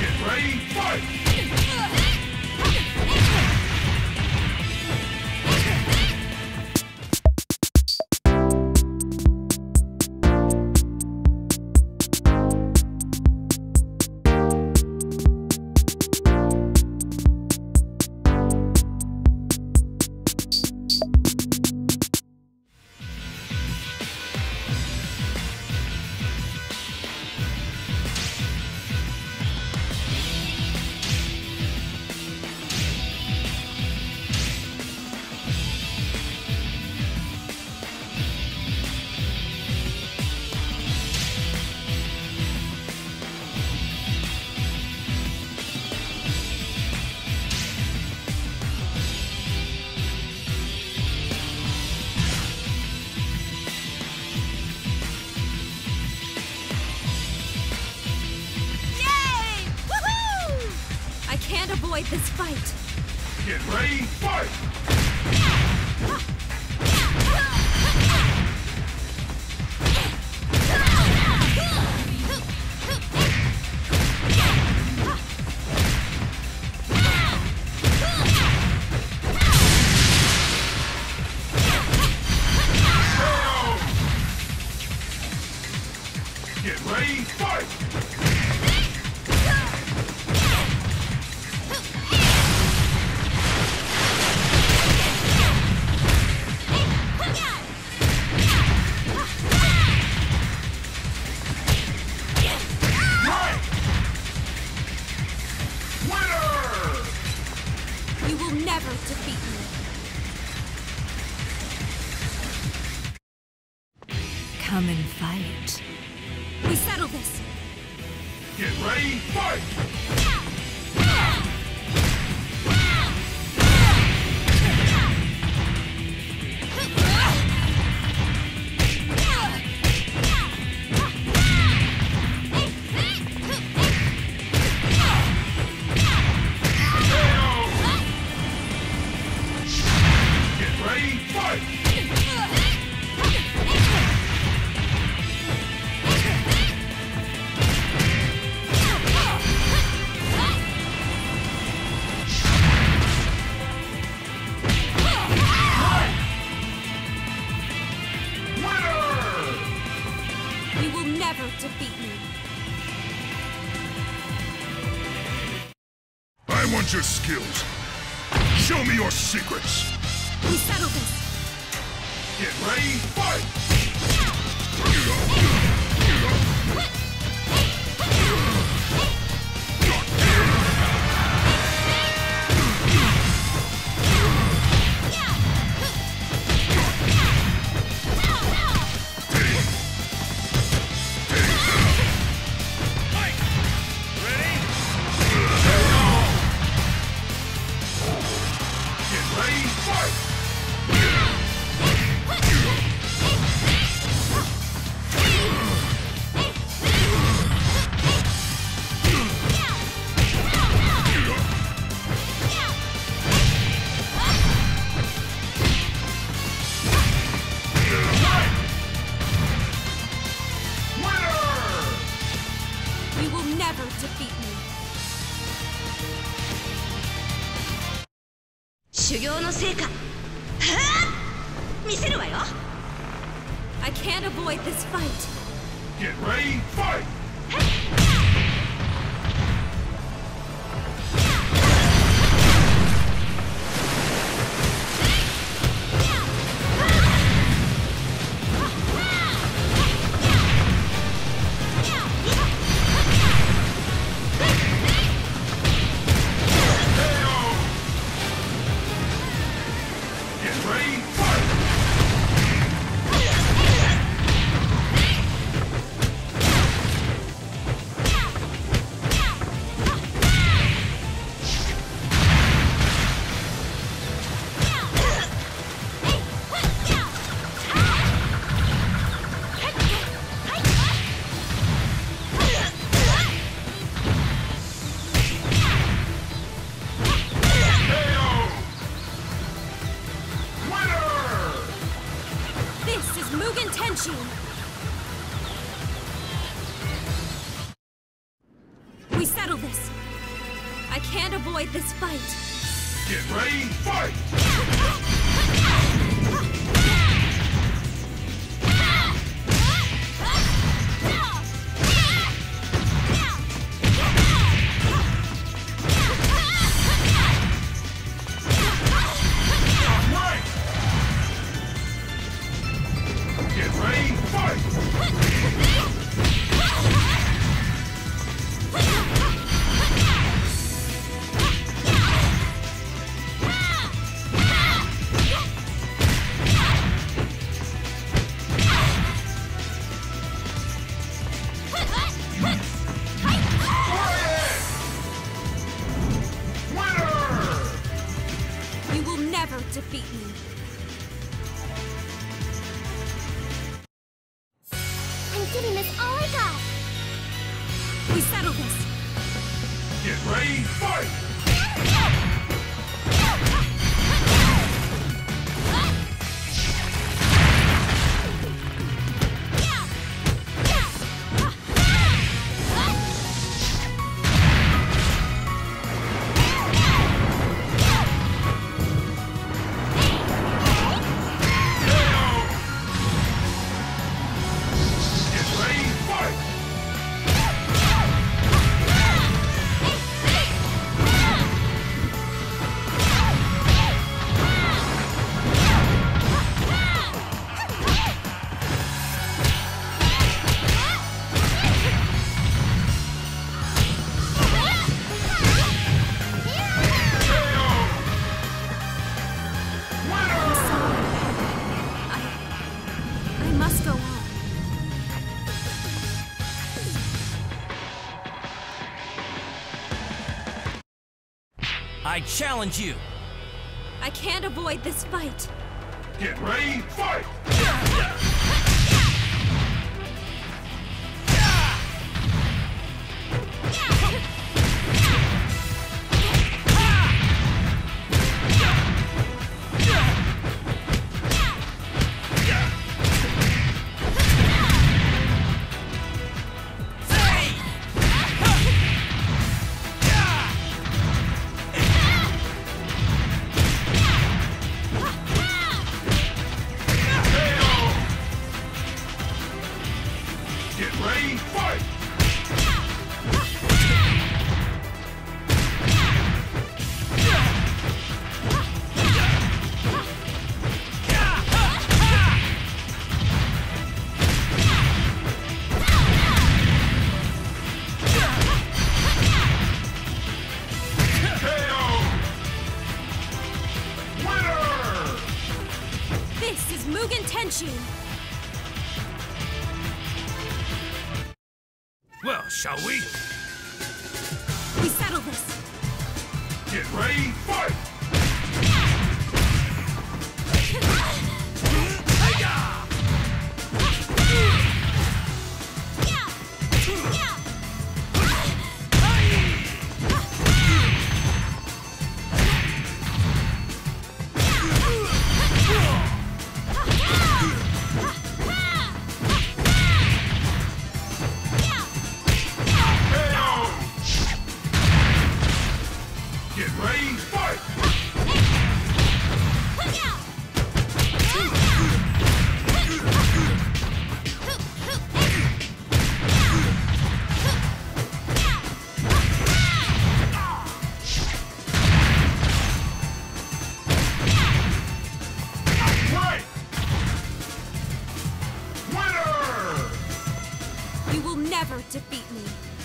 Get ready, fight! Avoid this fight. Get ready, fight! Get ready, fight! Never defeat me. Come and fight. We settle this. Get ready, fight! Never defeat me. I want your skills. Show me your secrets. We settle this. Get ready, fight! Never defeat me. 修行の成果、はあ、見せるわよ。 I can't avoid this fight. Get ready, fight! We settle this. this. I can't avoid this fight. Get ready, fight! Get ready, fight! You will never defeat me. I'm giving this all I got. We settle this. Get ready, fight! I must go on. I challenge you! I can't avoid this fight. Get ready, fight! Get ready, fight! This is Mugen Tenshin. Well, shall we? We settle this. Get ready, fight! Get ready, fight! Right! Winner! You will never defeat me.